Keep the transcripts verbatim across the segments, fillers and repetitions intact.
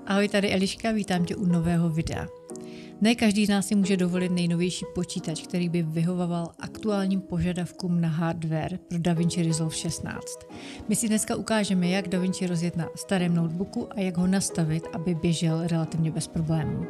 Ahoj, tady Eliška, vítám tě u nového videa. Ne každý z nás si může dovolit nejnovější počítač, který by vyhovoval aktuálním požadavkům na hardware pro DaVinci Resolve šestnáct. My si dneska ukážeme, jak DaVinci rozjet na starém notebooku a jak ho nastavit, aby běžel relativně bez problémů.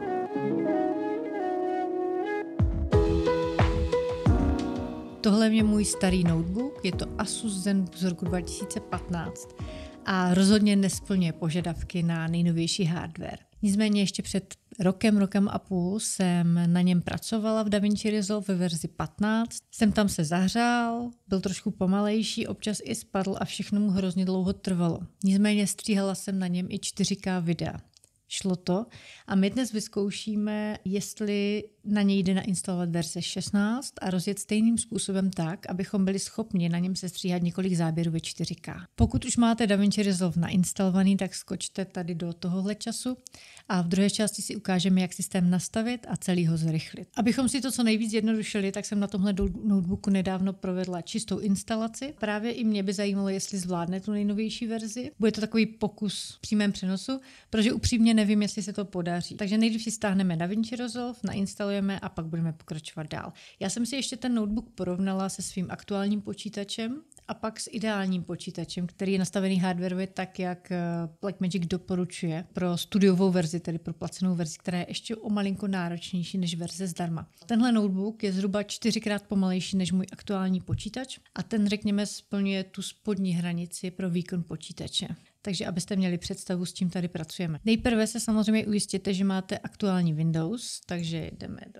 Tohle je můj starý notebook, je to Asus ZenBook z roku dva tisíce patnáct a rozhodně nesplňuje požadavky na nejnovější hardware. Nicméně ještě před rokem, rokem a půl jsem na něm pracovala v DaVinci Resolve ve verzi patnáct. Jsem tam se zahřál, byl trošku pomalejší, občas i spadl a všechno mu hrozně dlouho trvalo. Nicméně stříhala jsem na něm i čtyři ká videa. Šlo to a my dnes vyzkoušíme, jestli na něj jde nainstalovat verze šestnáct a rozjet stejným způsobem tak, abychom byli schopni na něm sestříhat několik záběrů ve čtyři ká. Pokud už máte DaVinci Resolve nainstalovaný, tak skočte tady do tohohle času a v druhé části si ukážeme, jak systém nastavit a celý ho zrychlit. Abychom si to co nejvíc zjednodušili, tak jsem na tomhle notebooku nedávno provedla čistou instalaci. Právě i mě by zajímalo, jestli zvládne tu nejnovější verzi. Bude to takový pokus v přímém přenosu, protože upřímně nevím, jestli se to podaří. Takže nejdřív si stáhneme DaVinci Resolve, nainstalujeme a pak budeme pokračovat dál. Já jsem si ještě ten notebook porovnala se svým aktuálním počítačem a pak s ideálním počítačem, který je nastavený hardwarově tak, jak Blackmagic doporučuje pro studiovou verzi, tedy pro placenou verzi, která je ještě o malinko náročnější než verze zdarma. Tenhle notebook je zhruba čtyřikrát pomalejší než můj aktuální počítač a ten, řekněme, splňuje tu spodní hranici pro výkon počítače. Takže abyste měli představu, s čím tady pracujeme. Nejprve se samozřejmě ujistěte, že máte aktuální Windows, takže jdeme do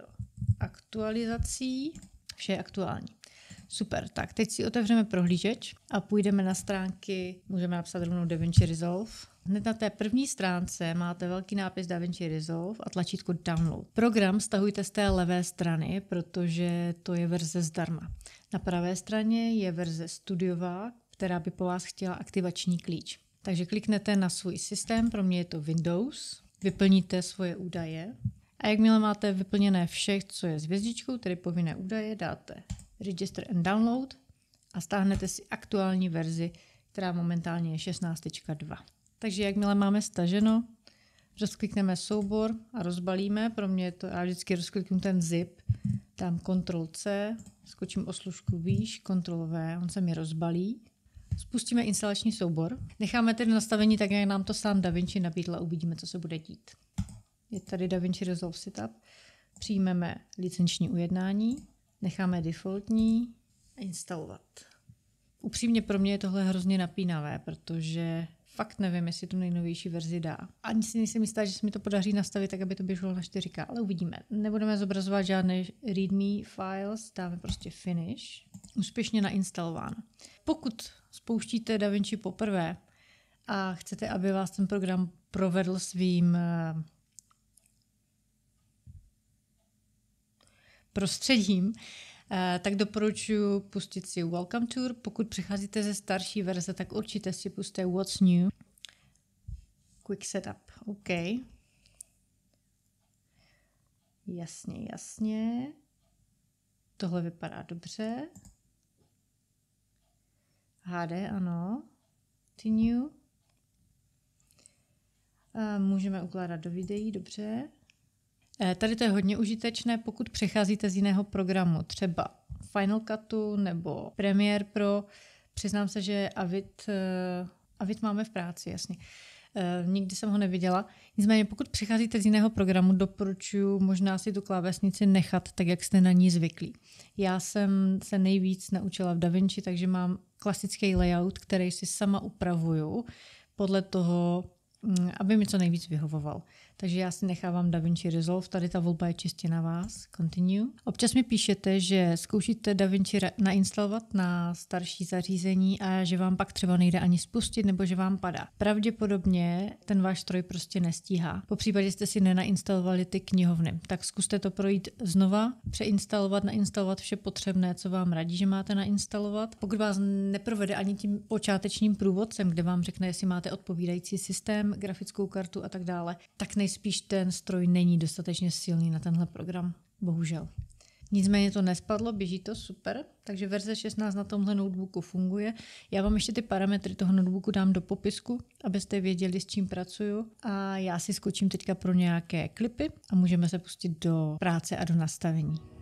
aktualizací, vše je aktuální. Super, tak teď si otevřeme prohlížeč a půjdeme na stránky, můžeme napsat rovnou DaVinci Resolve. Hned na té první stránce máte velký nápis DaVinci Resolve a tlačítko Download. Program stahujte z té levé strany, protože to je verze zdarma. Na pravé straně je verze studiová, která by po vás chtěla aktivační klíč. Takže kliknete na svůj systém, pro mě je to Windows, vyplníte svoje údaje a jakmile máte vyplněné vše, co je s hvězdičkou, tedy povinné údaje, dáte Register and Download a stáhnete si aktuální verzi, která momentálně je šestnáct tečka dva. Takže jakmile máme staženo, rozklikneme soubor a rozbalíme. Pro mě je to, já vždycky rozkliknu ten zip, dám kontrol C, skočím o služku výš, kontrol V, on se mi rozbalí. Spustíme instalační soubor. Necháme tedy nastavení tak, jak nám to sám DaVinci nabídl a uvidíme, co se bude dít. Je tady DaVinci Resolve Setup. Přijmeme licenční ujednání, necháme defaultní a instalovat. Upřímně pro mě je tohle hrozně napínavé, protože fakt nevím, jestli tu nejnovější verzi dá. Ani si nejsem jistá, že se mi to podaří nastavit tak, aby to běželo na čtyři ká, ale uvidíme. Nebudeme zobrazovat žádné readme files, dáme prostě finish. Úspěšně nainstalováno. Pokud spouštíte DaVinci poprvé a chcete, aby vás ten program provedl svým prostředím, tak doporučuji pustit si Welcome Tour. Pokud přicházíte ze starší verze, tak určitě si pusťte What's New. Quick Setup. OK. Jasně, jasně. Tohle vypadá dobře. H D, ano. Continue. Můžeme ukládat do videí, dobře. Tady to je hodně užitečné, pokud přecházíte z jiného programu, třeba Final Cutu nebo Premiere Pro. Přiznám se, že Avid, Avid máme v práci, jasně. Nikdy jsem ho neviděla. Nicméně pokud přicházíte z jiného programu, doporučuji možná si tu klávesnici nechat tak, jak jste na ní zvyklí. Já jsem se nejvíc naučila v DaVinci, takže mám klasický layout, který si sama upravuju podle toho, aby mi co nejvíc vyhovoval. Takže já si nechávám DaVinci Resolve, tady ta volba je čistě na vás. Continue. Občas mi píšete, že zkoušíte DaVinci nainstalovat na starší zařízení a že vám pak třeba nejde ani spustit nebo že vám padá. Pravděpodobně ten váš stroj prostě nestíhá. Po případě jste si nenainstalovali ty knihovny. Tak zkuste to projít znova, přeinstalovat, nainstalovat vše potřebné, co vám radí, že máte nainstalovat. Pokud vás neprovede ani tím počátečním průvodcem, kde vám řekne, jestli máte odpovídající systém, grafickou kartu a tak dále, tak nejspíš ten stroj není dostatečně silný na tenhle program. Bohužel. Nicméně to nespadlo, běží to super, takže verze šestnáct na tomhle notebooku funguje. Já vám ještě ty parametry toho notebooku dám do popisku, abyste věděli, s čím pracuju. A já si skočím teďka pro nějaké klipy a můžeme se pustit do práce a do nastavení.